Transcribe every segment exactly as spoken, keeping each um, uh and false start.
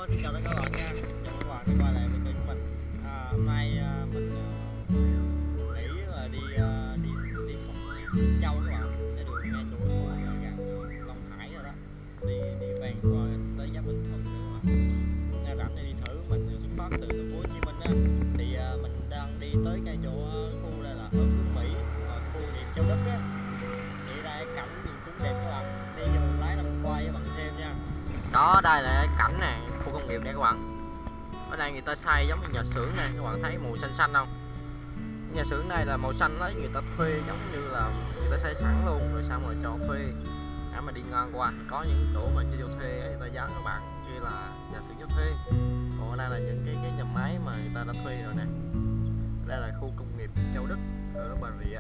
Hello, xin chào tất cả các bạn nha. Chào các bạn đã quay lại với kênh của mình. À, hôm nay à, mình à, nghĩ là đi à, đi đi Bình Châu các bạn, cái đường nghe chỗ gần gần Long Hải rồi đó. Đi đi ven qua tới Giáp Bình Thuận nữa các bạn. Nha, rảnh thì đi thử. Mình xuất phát từ thành phố Hồ Chí Minh á, thì à, mình đang đi tới cái chỗ khu đây là ở Phú Mỹ, à, khu Niệm Châu Đức á. Thì đây cảnh nhìn cũng đẹp các bạn. Đi cho mình lái làm quay cho bạn xem nha. Đó, đây là cái cảnh này, khu công nghiệp này các bạn. Ở đây người ta xây giống như nhà xưởng này, các bạn thấy màu xanh xanh không? Nhà xưởng này là màu xanh đấy, người ta thuê giống như là người ta xây sẵn luôn rồi xong rồi cho thuê. Để mà đi ngang qua có những chỗ mà cho thuê người ta dán các bạn như là nhà xưởng cho thuê. Còn ở đây là những cái cái nhà máy mà người ta đã thuê rồi nè. Đây là khu công nghiệp Châu Đức ở Bà Rịa,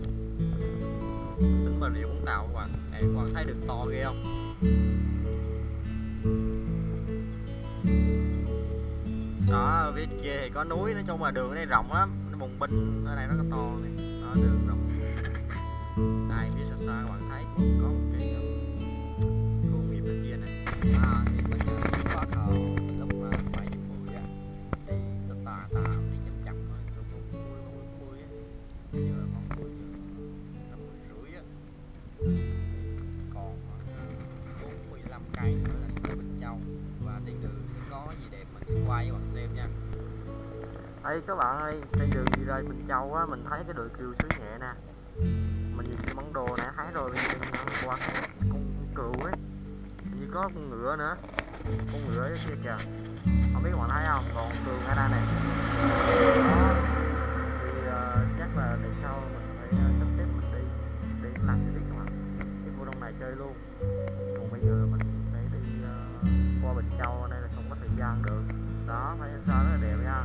tỉnh Bà Rịa Vũng Tàu các bạn. Này, các bạn thấy được to ghê không? Đó, phía kia thì có núi, nói chung là đường ở đây rộng lắm, nó bùng binh ở đây rất là to này. Đó, đường rộng. Đây phía xa xa các bạn thấy có một cái khu công nghiệp bên kia này. À, thì bây giờ xuất phát lúc bảy giờ mười á, thì tà tà tà đi chậm chậm thôi, lúc mười mười mười á, bây giờ còn mười giờ năm mười rưỡi á, còn bốn mươi lăm cây nữa là tới Bình Châu. Và trên đường sẽ có gì đẹp mình sẽ quay cho bạn xem nha. Đây các bạn ơi, trên đường đi ra Bình Châu á, mình thấy cái đồi cừu suối nhẹ nè. Mình nhìn cái bản đồ này thấy rồi, bây giờ mình qua con cừu ấy, như có con ngựa nữa, con ngựa ở kia kìa, không biết các bạn thấy không, còn cừu ở đây này. Đó, thì uh, chắc là để sau mình phải uh, sắp xếp mình đi đi làm gì biết các bạn, cái khu đông này chơi luôn. Còn bây giờ mình phải đi uh, qua Bình Châu, đây là không có thời gian được. Đó, phải sao rất là đẹp nha.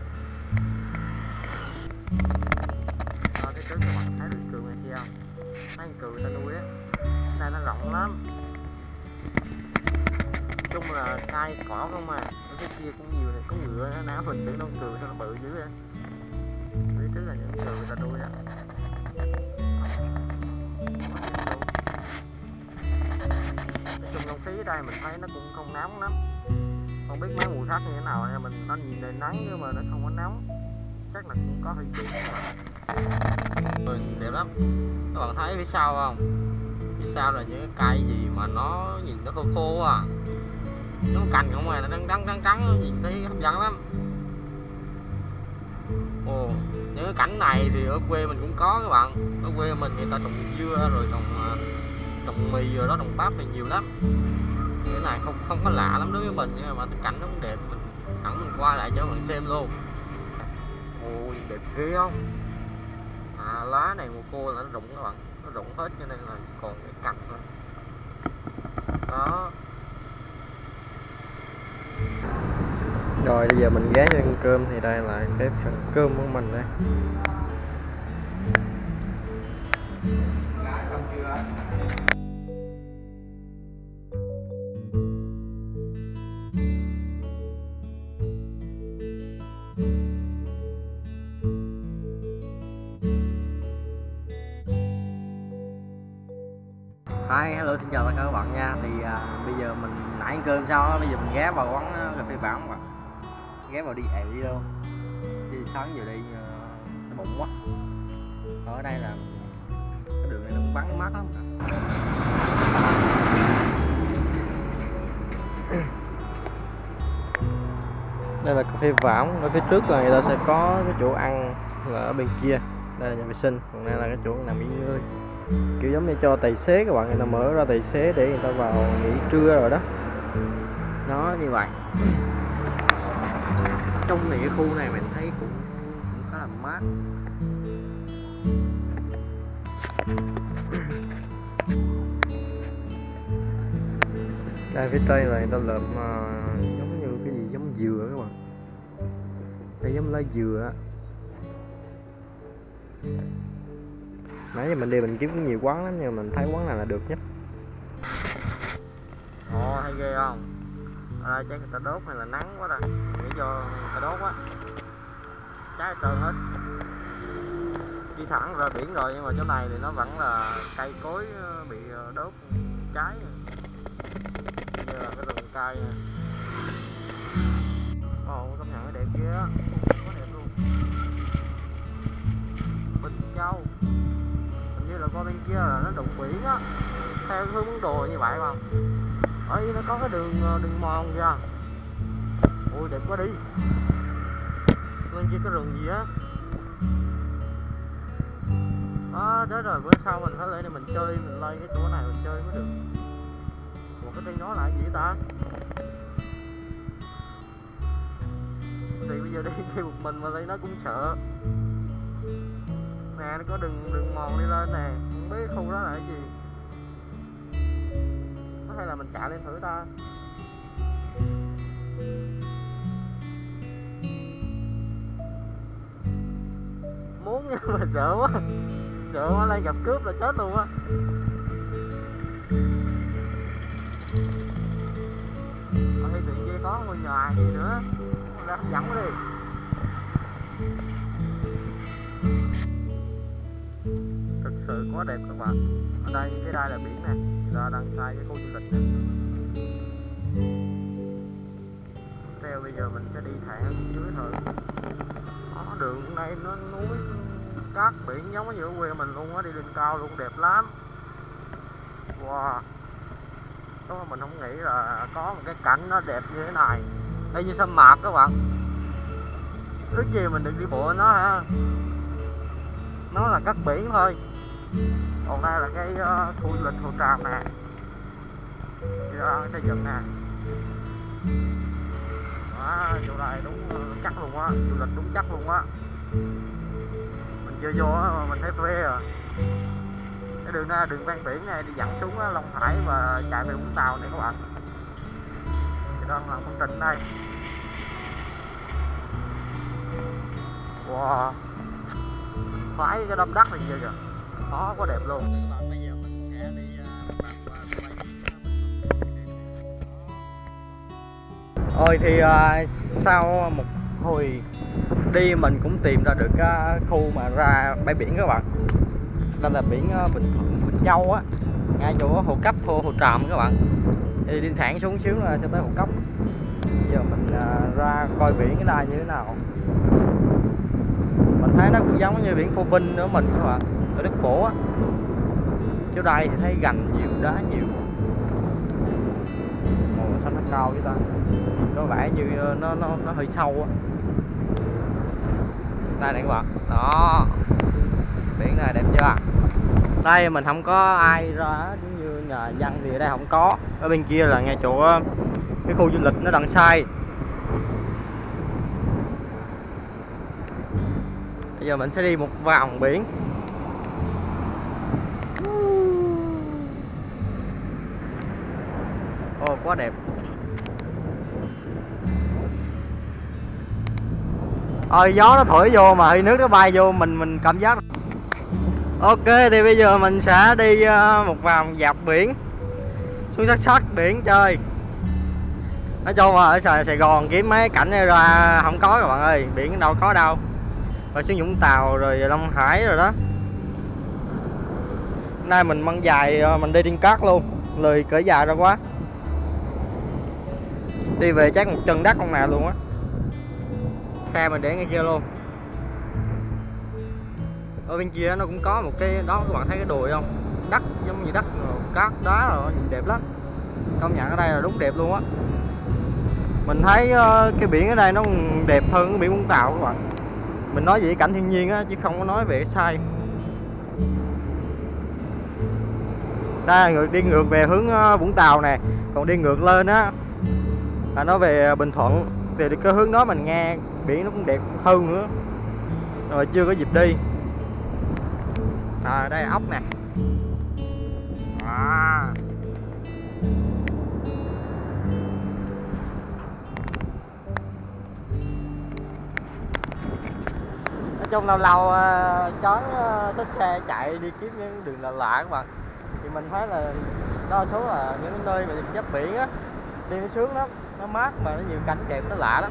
Đó, cái trước các bạn thấy được cừu này kia không? Thấy cừu ta nuôi á, đây nó rộng lắm. Nói chung là cây cỏ không mà, ở cái kia cũng nhiều này, có ngựa nữa, nãy mình tưởng nó cừu sao nó bự dữ vậy. Phía trước là những cừu người ta nuôi á. Nói chung không khí ở đây mình thấy nó cũng không nóng lắm. Không biết mấy mùa khác như thế nào nha, mình nó nhìn đầy nắng nhưng mà nó không có nóng, chắc là cũng có hơi chút các bạn. Ừ, đẹp lắm, các bạn thấy phía sau không? Phía sau là những cái cây gì mà nó nhìn nó khô khô à, nó cành không à, nó trắng trắng trắng trắng, nhìn thấy hấp dẫn lắm. Ồ, những cái cảnh này thì ở quê mình cũng có các bạn. Ở quê mình người ta trồng dưa rồi trồng trồng mì rồi đó, trồng bắp thì nhiều lắm. Cái này không không có lạ lắm đối với mình, nhưng mà cái cảnh nó cũng đẹp, mình sẵn mình qua lại cho các bạn xem luôn. Ôi đẹp ghê không? À, lá này mùa khô là nó rụng các bạn, nó rụng hết cho nên là còn cái cành thôi. Đó. Rồi bây giờ mình ghé cho ăn cơm, thì đây là cái phần cơm của mình đây. Hi, hello, xin chào tất cả các bạn nha. Thì à, bây giờ mình nãy ăn cơm xong á, bây giờ mình ghé vào quán cà phê Vãng các bạn. Ghé vào đi ẹ đi luôn. Thì sáng giờ đây uh, nó bụng quá. Ở đây là cái đường này nó cũng vắng mát lắm. Đây là cà phê Vãng, ở phía trước là người ta sẽ có cái chỗ ăn là ở bên kia. Đây là nhà vệ sinh, còn đây là cái chỗ nằm nghỉ ngơi. Kiểu giống như cho tài xế các bạn, người ta mở ra tài xế để người ta vào nghỉ trưa rồi đó. Nó như vậy. Trong này cái khu này mình thấy cũng, cũng khá là mát. Đây phía tây là người ta lợm uh, giống như cái gì giống dừa các bạn. Đây giống lá dừa á. Nãy giờ mình đi mình kiếm cũng nhiều quán lắm, nhưng mà mình thấy quán này là được nhất. Ồ, hay ghê không? Ở đây chắc người ta đốt hay là nắng quá ta, nghĩ do người ta đốt quá, cháy trơn hết. Đi thẳng ra biển rồi, nhưng mà chỗ này thì nó vẫn là cây cối bị đốt cháy. Bây giờ là cái rừng cây này. á, quá đẹp luôn. Bình Châu, hình như là qua bên kia là nó đụng biển á, theo hướng Ấn Độ như vậy mà. Ơi nó có cái đường đường mòn kìa. Ui đẹp quá đi. Bên kia có rừng gì á. À, chết rồi, bữa sau mình phải lên đây mình chơi, mình lên cái chỗ này mình chơi mới được. Ủa cái tên nó là gì ta? Thì bây giờ đi kia một mình mà đây nó cũng sợ. Nè nó có đường đường mòn đi lên nè, không biết khu đó là cái gì. Có hay là mình chạy lên thử ta? Muốn nhưng mà sợ quá. Sợ quá lên gặp cướp là chết luôn á. Ở đây tự nhiên có ngôi nhà gì nữa, ra hấp dẫn quá đi. Thực sự quá đẹp các bạn. Ở đây cái đây là biển nè, ra đằng xa cái khu du lịch nè. Theo bây giờ mình sẽ đi thẳng dưới thôi. Đó, đường đây nó núi cát biển giống như ở quê mình luôn á, đi lên cao luôn, đẹp lắm. Wow. Đúng là mình không nghĩ là có một cái cảnh nó đẹp như thế này. Đây như sa mạc các bạn. Ước gì mình đừng đi bộ nó ha. Nó là cát biển thôi. Còn đây là cái uh, khu du lịch Hồ Tràm nè. Thì đó xây dựng nè. Đó, chỗ này đúng chắc luôn á, du lịch đúng chắc luôn á. Mình chưa vô á mà mình thấy phê à. Cái đường này, đường ven biển này đi dẫn xuống á, Long Hải và chạy về Vũng Tàu này các bạn. Thì đó là công trình đây. Wow, khoái cái đâm đất này kìa kìa, đó quá đẹp luôn. Các bạn bây giờ mình sẽ đi Ôi thì uh, sau một hồi đi mình cũng tìm ra được cái khu mà ra bãi biển các bạn. Đây là biển uh, Bình Thuận, Bình Châu á, ngay chỗ Hồ Cấp, Hồ, Hồ Tràm các bạn. Thì đi thẳng xuống xíu là sẽ tới Hồ Cấp. Bây giờ mình uh, ra coi biển cái này như thế nào. Mình thấy nó cũng giống như biển Phú Vinh nữa mình các bạn, ở Đức Phổ á. Chỗ đây thì thấy gành nhiều, đá nhiều. Màu xanh nó cao với ta. Có vẻ như nó nó nó hơi sâu á. Đây này các bạn. Đó. Biển này đẹp chưa? Đây mình không có ai ra, giống như nhà dân thì ở đây không có. Ở bên kia là ngay chỗ cái khu du lịch nó đằng sai. Bây giờ mình sẽ đi một vòng biển. Ồ, quá đẹp. Ôi gió nó thổi vô mà hơi nước nó bay vô mình mình cảm giác. Ok thì bây giờ mình sẽ đi một vòng dọc biển, xuống sát sát biển chơi. Nói chung mà ở Sài, Sài Gòn kiếm mấy cảnh này ra không có các bạn ơi, biển đâu có đâu. Rồi xuống Vũng Tàu rồi Long Hải rồi đó. Nay mình mang dài, mình đi trên cát luôn, lười cỡ dài ra quá. Đi về chắc một chân đất con mẹ luôn á. Xe mình để ngay kia luôn. Ở bên kia nó cũng có một cái đó, các bạn thấy cái đồi không? Đất giống như đất cát đá rồi, nhìn đẹp lắm. Công nhận ở đây là đúng đẹp luôn á. Mình thấy cái biển ở đây nó đẹp hơn cái biển Vũng Tàu các bạn. Mình nói về cảnh thiên nhiên á, chứ không có nói về cái sai. Đây ngược đi ngược về hướng Vũng Tàu nè, còn đi ngược lên á là nó về Bình Thuận. Thì cái hướng đó mình nghe biển nó cũng đẹp hơn nữa. Rồi chưa có dịp đi. À đây là ốc nè. À. Nói chung lâu lâu chón uh, xe chạy đi kiếm những đường lạ lạ các bạn. Thì mình thấy là đa số là những nơi mà giáp biển á, đi nó sướng lắm, nó mát mà nó nhiều cảnh đẹp nó lạ lắm.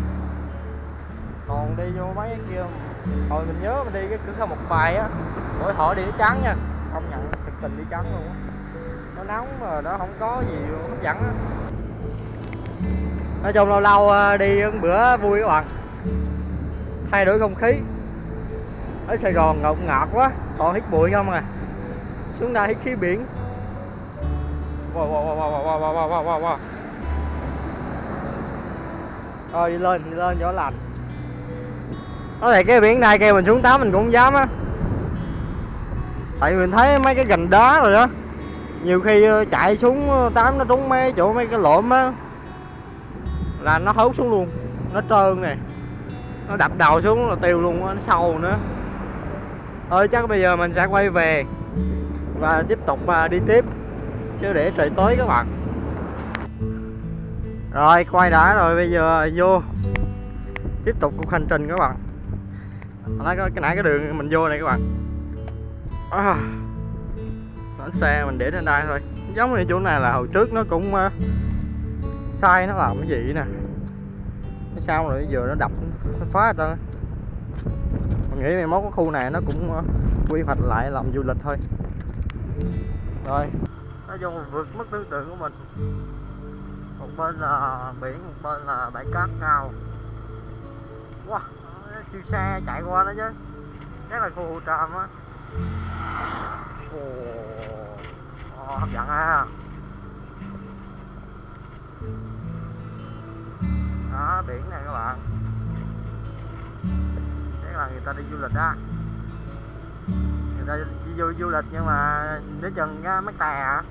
Còn đi vô mấy cái kia, hồi mình nhớ mình đi cái cửa khẩu Một Bài á, mỗi họ đi nó trắng nha, không nhận thực tình đi trắng luôn á. Nó nóng mà nó không có gì hấp dẫn á. Nói chung lâu lâu đi một bữa vui các bạn. thay đổi không khí. Ở Sài Gòn ngột ngạt quá, toàn hít bụi không à. Xuống đây hít khí biển. Wow wow wow wow wow wow wow wow wow. Rồi đi lên, đi lên chỗ lành. Có thể cái biển này kêu mình xuống tắm mình cũng không dám á. Tại vì mình thấy mấy cái gành đá rồi đó, nhiều khi chạy xuống tắm nó trúng mấy chỗ mấy cái lộm á là nó hốt xuống luôn, nó trơn nè, nó đập đầu xuống là tiêu luôn, nó sâu nữa. Thôi chắc bây giờ mình sẽ quay về và tiếp tục đi tiếp chứ để trời tối các bạn. Rồi quay đã rồi, bây giờ vô tiếp tục cuộc hành trình các bạn. Nói cái nãy cái đường mình vô này các bạn, à, bánh xe mình để trên đây thôi. Giống như chỗ này là hồi trước nó cũng uh, sai nó làm cái gì nè, nó sao rồi giờ nó đập nó phá hết trơn. Mình nghĩ mai mốt cái khu này nó cũng uh, quy hoạch lại làm du lịch thôi. Rồi nói chung là vượt mức tưởng tượng của mình. Một bên là biển, một bên là bãi cát cao. Wow, siêu xe chạy qua đó chứ. Chắc là khu Tràm á. Ồ, oh, hấp dẫn ha. Đó, biển này các bạn. Chắc là người ta đi du lịch đó. Người ta đi vô du lịch nhưng mà đến chừng cái mắc tè à.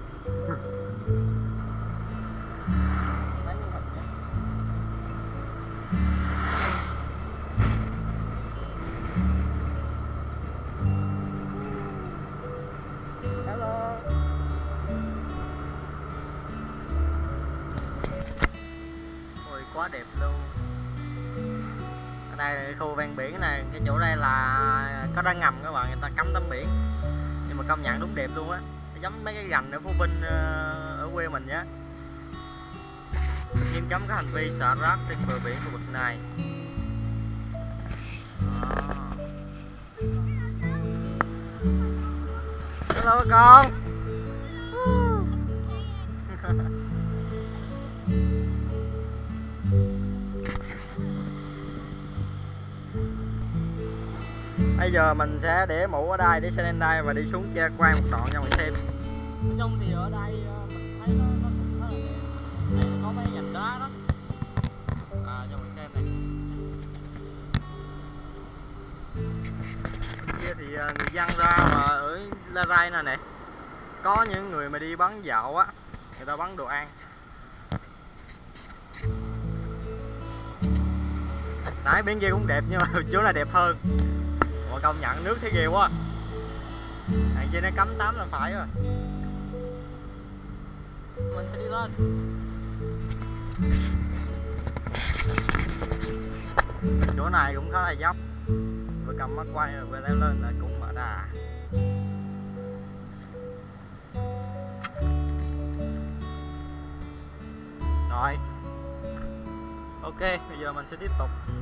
Quá đẹp luôn. Ở đây khu ven biển này, cái chỗ đây là có đá ngầm các bạn, người ta cấm tắm biển. Nhưng mà công nhận đúng đẹp luôn á, giống mấy cái gành ở Phú Vinh ở quê mình nhá. Nghiêm cấm các hành vi xả rác trên bờ biển khu vực này. Đó. Hello con. Bây giờ mình sẽ để mũ ở đây, để xe lên đây và đi xuống che quang một đoạn cho mình xem. Nói chung thì ở đây mình thấy nó, nó cũng khá là đẹp. Đây có mấy gành đá đó. À, cho mình xem này. Kia thì người dân ra mà ở La Rai này nè, có những người mà đi bán dạo á, người ta bán đồ ăn. Nãy bên kia cũng đẹp nhưng mà chỗ này đẹp hơn. Mà công nhận nước thấy ghê quá. Hàng kia nó cấm tắm là phải rồi. Mình sẽ đi lên. Chỗ này cũng khá là dốc. Vừa cầm mắt quay rồi vừa leo lên là cũng ở đà. Rồi. Ok, bây giờ mình sẽ tiếp tục